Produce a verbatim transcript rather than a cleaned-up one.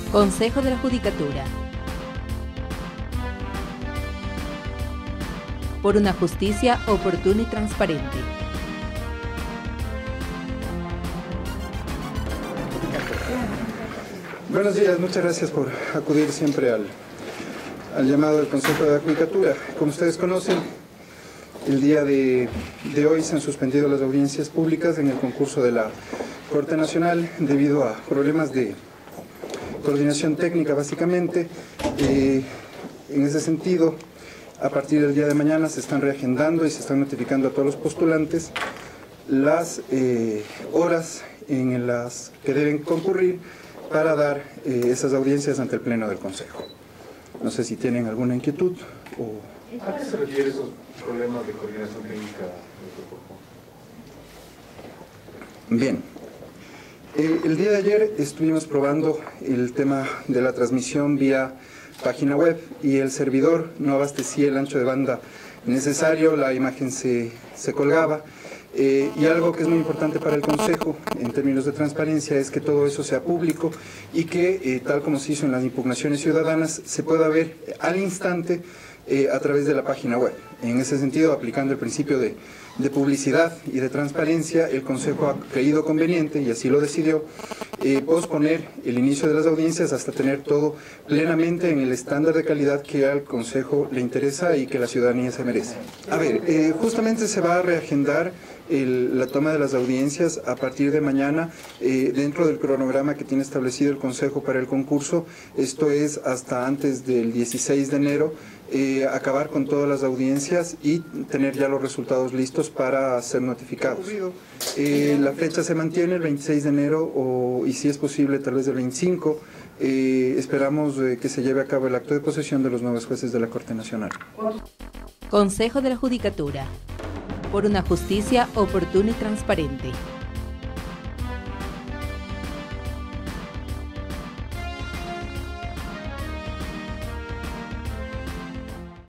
Consejo de la Judicatura. Por una justicia oportuna y transparente. Buenos días, muchas gracias por acudir siempre al, al llamado del Consejo de la Judicatura. Como ustedes conocen, el día de, de hoy se han suspendido las audiencias públicas en el concurso de la Corte Nacional debido a problemas de coordinación técnica, básicamente. Eh, en ese sentido, a partir del día de mañana se están reagendando y se están notificando a todos los postulantes las eh, horas en las que deben concurrir para dar eh, esas audiencias ante el Pleno del Consejo. No sé si tienen alguna inquietud o... ¿A qué se refiere esos problemas de coordinación técnica, doctor Porjón? Bien. Eh, el día de ayer estuvimos probando el tema de la transmisión vía página web y el servidor no abastecía el ancho de banda necesario, la imagen se, se colgaba. Eh, y algo que es muy importante para el Consejo en términos de transparencia es que todo eso sea público y que, eh, tal como se hizo en las impugnaciones ciudadanas, se pueda ver al instante eh, a través de la página web. En ese sentido, aplicando el principio de, de publicidad y de transparencia, el Consejo ha creído conveniente, y así lo decidió, eh, posponer el inicio de las audiencias hasta tener todo plenamente en el estándar de calidad que al Consejo le interesa y que la ciudadanía se merece. A ver, eh, justamente se va a reagendar El, la toma de las audiencias a partir de mañana eh, dentro del cronograma que tiene establecido el Consejo para el concurso. Esto es hasta antes del dieciséis de enero, eh, acabar con todas las audiencias y tener ya los resultados listos para ser notificados. Eh, la fecha se mantiene el veintiséis de enero o, y si es posible tal vez el veinticinco. Eh, esperamos eh, que se lleve a cabo el acto de posesión de los nuevos jueces de la Corte Nacional. Consejo de la Judicatura. Por una justicia oportuna y transparente.